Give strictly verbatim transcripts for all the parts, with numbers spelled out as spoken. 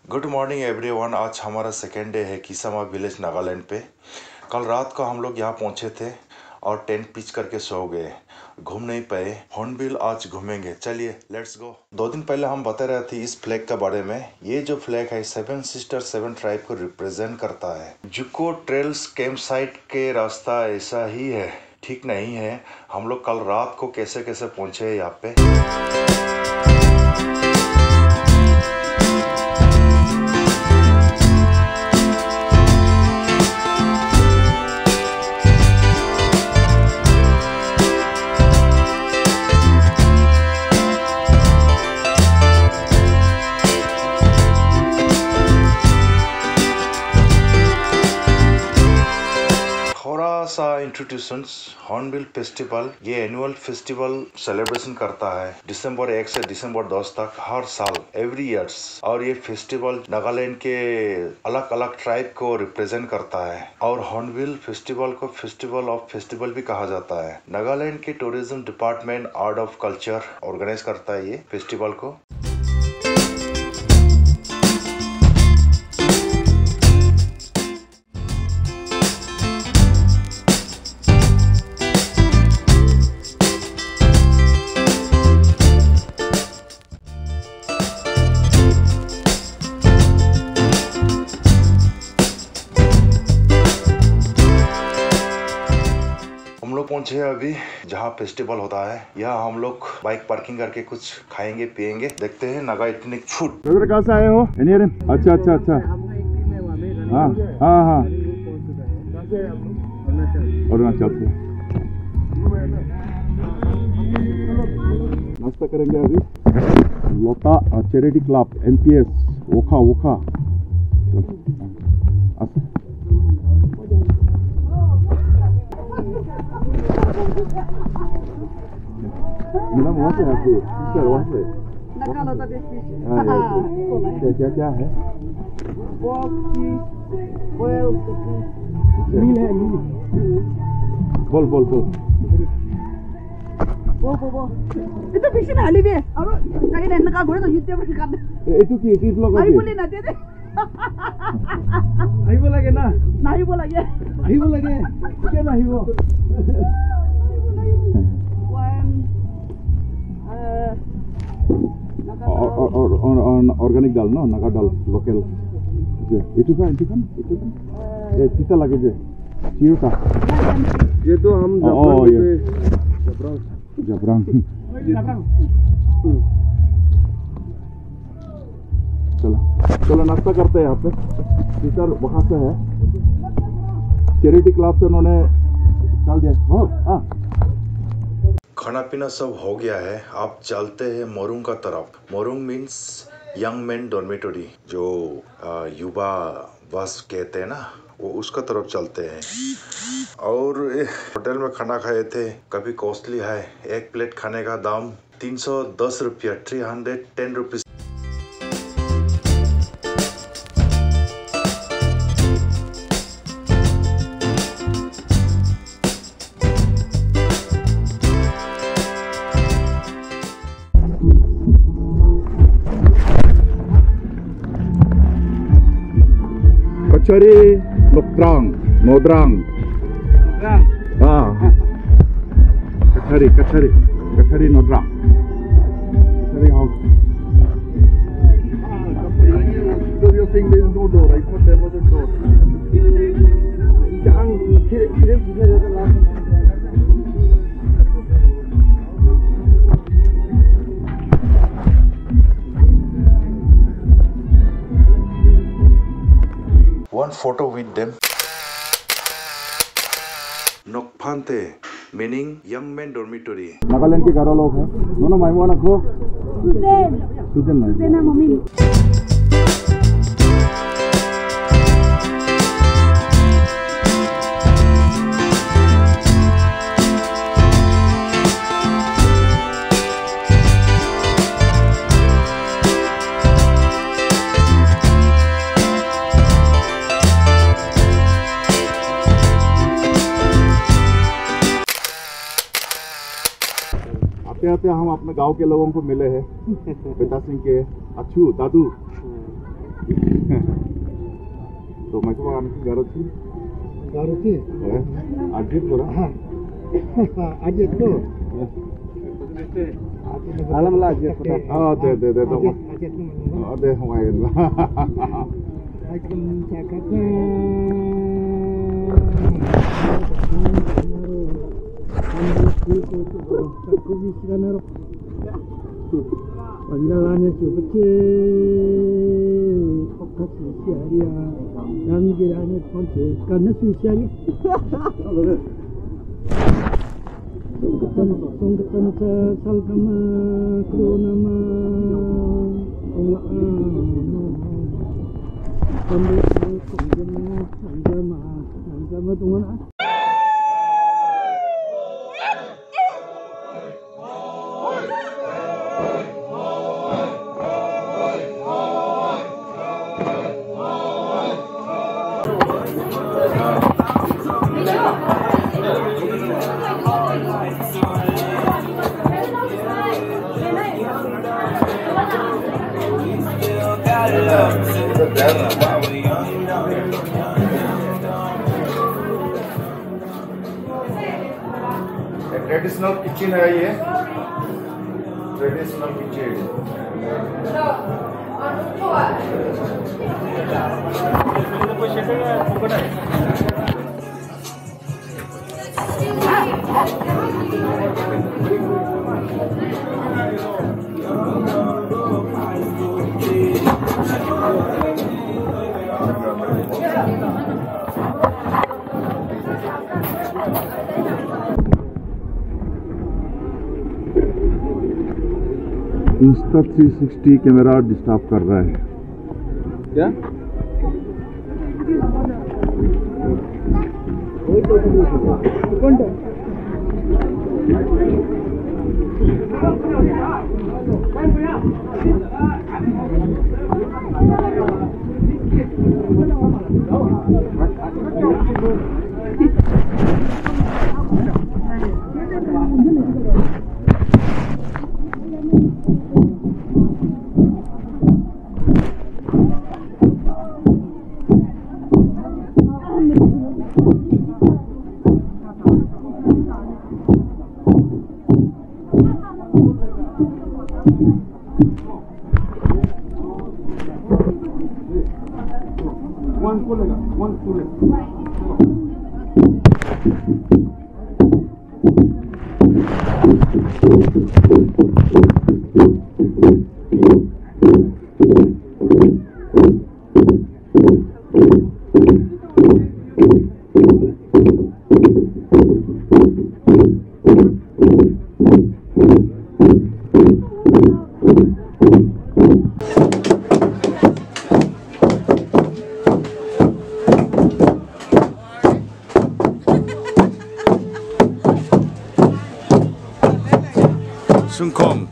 Good morning everyone. आज हमारा second day है किसामा विलेज नागालैंड पे। कल रात को हम लोग यहाँ पहुँचे थे और टेंट पिच करके सो गए, घूम नहीं पाए। हॉर्नबिल आज घूमेंगे, चलिए लेट्स गो। दो दिन पहले हम बता रहे थे इस फ्लैग के बारे में। ये जो फ्लैग है सेवन सिस्टर सेवन ट्राइब को रिप्रेजेंट करता है। जुको ट्रेल्स कैंप साइट के रास्ता ऐसा ही है, ठीक नहीं है। हम लोग कल रात को कैसे कैसे पहुँचे यहाँ पे। सा इंट्रोड्यूशंस हॉर्नबिल फेस्टिवल, ये एनुअल फेस्टिवल सेलिब्रेशन करता है दिसंबर एक से दिसंबर दस तक हर साल, एवरी ईयर्स। और ये फेस्टिवल नागालैंड के अलग अलग ट्राइब को रिप्रेजेंट करता है। और हॉर्नबिल फेस्टिवल को फेस्टिवल ऑफ फेस्टिवल भी कहा जाता है। नागालैंड के tourism department art of culture organize करता है ये फेस्टिवल को। हम लोग पहुंचे अभी जहाँ फेस्टिवल होता है। यहाँ हम लोग बाइक पार्किंग करके कुछ खाएंगे पिएंगे, देखते हैं नागा एथनिक फूड। कहाँ से आए हो? अच्छा अच्छा अच्छा, हाँ हाँ हाँ, अरुणाचल से। नाश्ता करेंगे अभी। लोटा charity club M P S Wokha Wokha. Madam वहाँ से आते सर, वहाँ से क्या क्या क्या है? मील है, मील। बोल बोल बोल। वो वो वो itu bisa na alibe aro kaya na naka gore to YouTube पर कर दे। itu की किस लोग आई बोले ना दे दे। आई बोला के ना? नहीं बोला ये। आई बोला के क्या नहीं वो? और और और ऑर्गेनिक दाल ना, नागा दाल लोकल। जे itu kan itu kan itu kan ये kita lagi जे चियो का। ये तो हम oh, पे जबरांग जबरांग चलो चलो नाश्ता करते हैं यहाँ पे। टीचर वहाँ से है, चैरिटी क्लब से उन्होंने डाल दिया। हाँ, खाना पीना सब हो गया है। आप चलते हैं मोरुंग का तरफ। Morung means young man dormitory, जो युवा बस कहते हैं ना, वो उसका तरफ चलते हैं। और होटल में खाना खाए थे, कभी कॉस्टली है। एक प्लेट खाने का दाम तीन सौ दस रुपया, थ्री हंड्रेड टेन रुपीज। कचरी नोद्रांग नोद्रांग हाँ, कचरी कचरी कचरी नोद्रांग Kachari house. So you're saying there is no door? I thought there was a door. One photo with them. Nokphante meaning young men dormitory. Nagaland के गारो लोग हैं। दोनों माइमो ना खो। सुदेन सुदेन नहीं। सुदेन मम्मी। आते आते हम अपने गांव के लोगों को मिले हैं। बेटा सिंह के अच्छू दादू तो मैं को आने की गारत थी गारत थी आज भी थोड़ा हाँ आज तो आलम ला आज तो हाँ दे दे दे तो आज दे हमारे ना आज तुम क्या करते हैं Panggilannya cukup fokus sosialnya, yang kiranya konsen karena sosialnya. Songketan songketan sal kama kronama ongaan, sambil konsennya nanjama nanjama tungan. Traditional kitchen है ये traditional kitchen Insta three sixty camera disturb कर रहा है क्या One colega, one colega. Sungkong.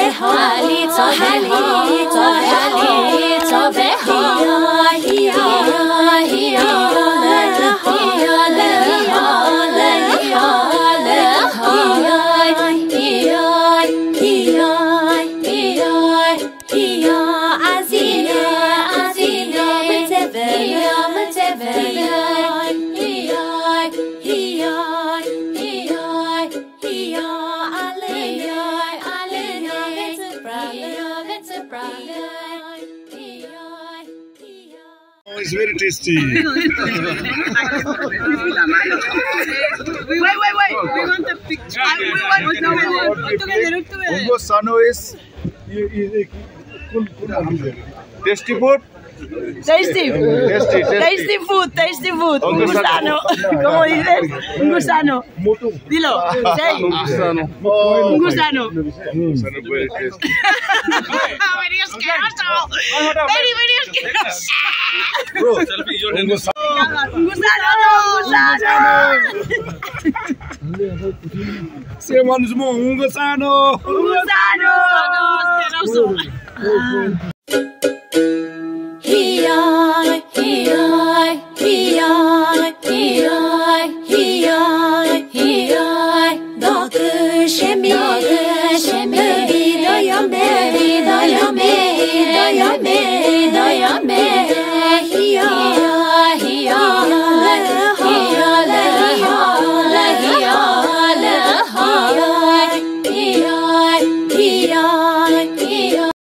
It's very tasty. Wait, wait, wait. We want the picture. I, we want it together. Together. Ungo sano is tasty food. Tasty. Tasty, tasty. Tasty food, tasty food. Un Un gusano. ¿Cómo dices? Un gusano. Dilo. Say. Un gusano. Un gusano. Gusano very tasty. Very asqueroso. Very, very asqueroso. Bro, Un gusano. Un gusano. say once more, un gusano. Un gusano. Asqueroso. Hi-yi, hi-yi, hi-yi, hi-yi, hi-yi, hi-yi. Bakışemi, bakışemi, dayame, dayame, dayame, dayame.